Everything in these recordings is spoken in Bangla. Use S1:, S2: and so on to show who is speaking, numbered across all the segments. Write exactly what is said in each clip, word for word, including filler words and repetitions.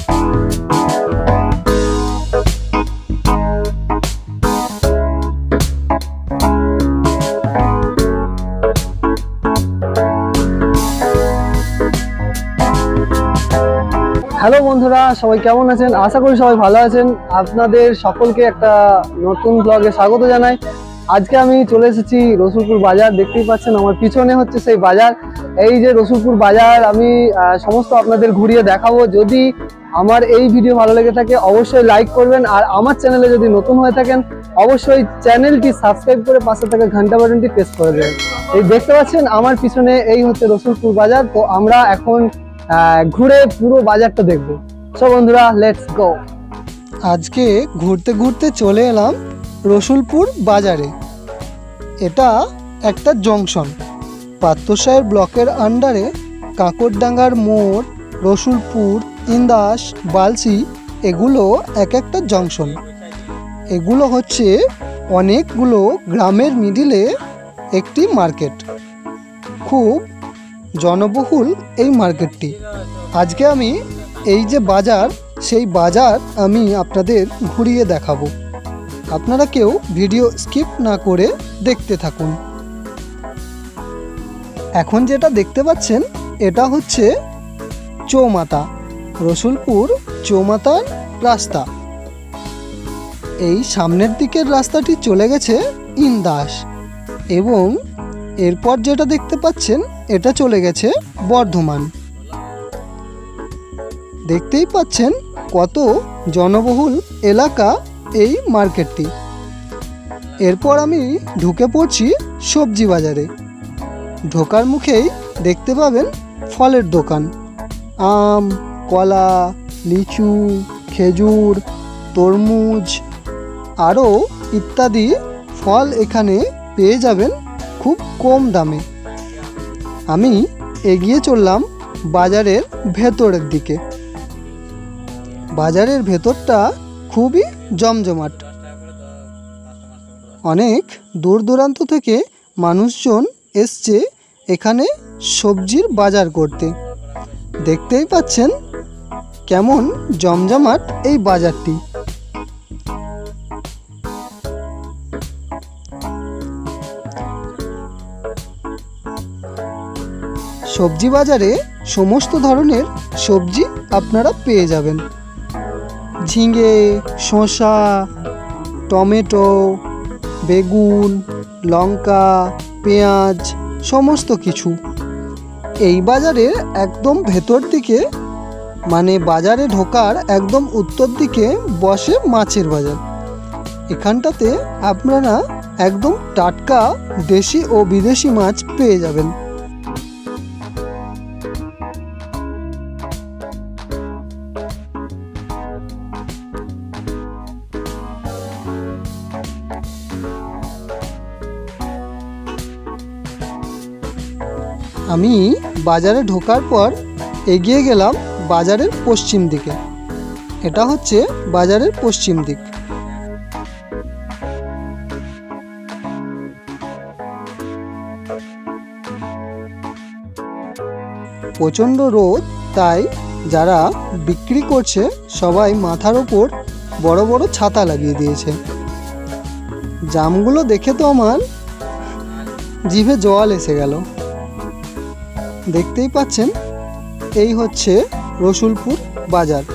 S1: হ্যালো বন্ধুরা, সবাই কেমন আছেন? আশা করি সবাই ভালো আছেন। আপনাদের সকলকে একটা নতুন ব্লগে স্বাগত জানাই। আজকে আমি চলে এসেছি রসুলপুর বাজার। দেখতেই পাচ্ছেন আমার পিছনে হচ্ছে সেই বাজার। এই যে রসুলপুর বাজার আমি সমস্ত আপনাদের ঘুরিয়ে দেখাবো। যদি আমার এই ভিডিও ভালো লেগে থাকে অবশ্যই লাইক করবেন, আর আমার চ্যানেলে যদি নতুন হয়ে থাকেন অবশ্যই চ্যানেলটি সাবস্ক্রাইব করে পাশে থাকা ঘন্টা বাটনটি প্রেস করে দেবেন। এই দেখতে পাচ্ছেন আমার পিছনে এই হচ্ছে রসুলপুর বাজার। তো আমরা এখন ঘুরে পুরো বাজারটা দেখবো। সো বন্ধুরা, লেটস গো। আজকে ঘুরতে ঘুরতে চলে এলাম রসুলপুর বাজারে। এটা একটা জংশন। পাত্রসাহের ব্লকের আন্ডারে কাকরডাঙ্গার মোড়, রসুলপুর, ইন্দাস, বালসি এগুলো এক একটা জংশন। এগুলো হচ্ছে অনেকগুলো গ্রামের মিডিলে একটি মার্কেট। খুব জনবহুল এই মার্কেটটি। আজকে আমি এই যে বাজার, সেই বাজার আমি আপনাদের ঘুরিয়ে দেখাবো। আপনারা কেউ ভিডিও স্কিপ না করে দেখতে থাকুন। এখন যেটা দেখতে পাচ্ছেন এটা হচ্ছে চৌমাথা, রসুলপুর চৌমাথার রাস্তা। এই সামনের দিকের রাস্তাটি চলে গেছে ইন্দাস, এবং এরপর যেটা দেখতে পাচ্ছেন এটা চলে গেছে বর্ধমান। দেখতেই পাচ্ছেন কত জনবহুল এলাকা এই মার্কেটটি। এরপর আমি ঢুকে পড়ছি সবজি বাজারে। ঢোকার মুখেই দেখতে পাবেন ফলের দোকান। আম, কলা, লিচু, খেজুর, তরমুজ আরও ইত্যাদি ফল এখানে পেয়ে যাবেন খুব কম দামে। আমি এগিয়ে চললাম বাজারের ভেতরের দিকে। বাজারের ভেতরটা খুবই জমজমাট। অনেক দূর দূরান্ত থেকে মানুষজন এসছে এখানে সবজির বাজার করতে। দেখতেই পাচ্ছেন কেমন জমজমাট এই বাজারটি। সবজি বাজারে সমস্ত ধরনের সবজি আপনারা পেয়ে যাবেন। ঝিঙে, শসা, টমেটো, বেগুন, লঙ্কা, পেঁয়াজ সমস্ত কিছু। এই বাজারের একদম ভেতর দিকে, মানে বাজারে ঢোকার একদম উত্তর দিকে বসে মাছের বাজার। এখানটাতে আপনারা একদম টাটকা দেশি ও বিদেশি মাছ পেয়ে যাবেন। আমি বাজারে ঢোকার পর এগিয়ে গেলাম বাজারের পশ্চিম দিকে। এটা হচ্ছে বাজারের পশ্চিম দিক। প্রচণ্ড রোদ, তাই যারা বিক্রি করছে সবাই মাথার ওপর বড় বড় ছাতা লাগিয়ে দিয়েছে। জামগুলো দেখে তো আমার জিভে জল এসে গেল। দেখতেই পাচ্ছেন এই হচ্ছে রসুলপুর বাজার।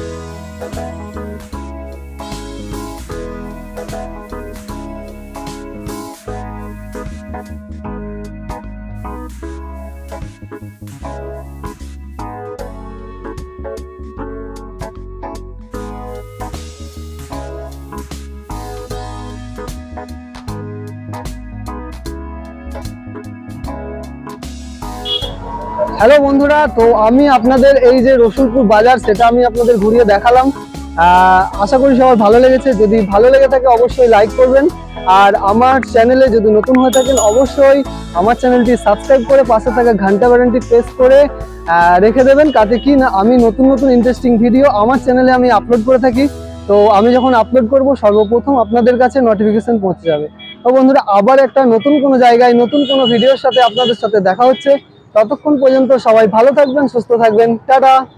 S1: হ্যালো বন্ধুরা, তো আমি আপনাদের এই যে রসুলপুর বাজার সেটা আমি আপনাদের ঘুরিয়ে দেখালাম। আশা করি সবার ভালো লেগেছে। যদি ভালো লেগে থাকে অবশ্যই লাইক করবেন, আর আমার চ্যানেলে যদি নতুন হয়ে থাকেন অবশ্যই আমার চ্যানেলটি সাবস্ক্রাইব করে পাশে থাকা ঘন্টা বাটনটি প্রেস করে রেখে দেবেন, তাতে কি না আমি নতুন নতুন ইন্টারেস্টিং ভিডিও আমার চ্যানেলে আমি আপলোড করে থাকি। তো আমি যখন আপলোড করব সর্বপ্রথম আপনাদের কাছে নোটিফিকেশন পৌঁছে যাবে। তো বন্ধুরা, আবার একটা নতুন কোনো জায়গায় নতুন কোনো ভিডিওর সাথে আপনাদের সাথে দেখা হচ্ছে। ততক্ষণ পর্যন্ত সবাই ভালো থাকবেন, সুস্থ থাকবেন। টাটা।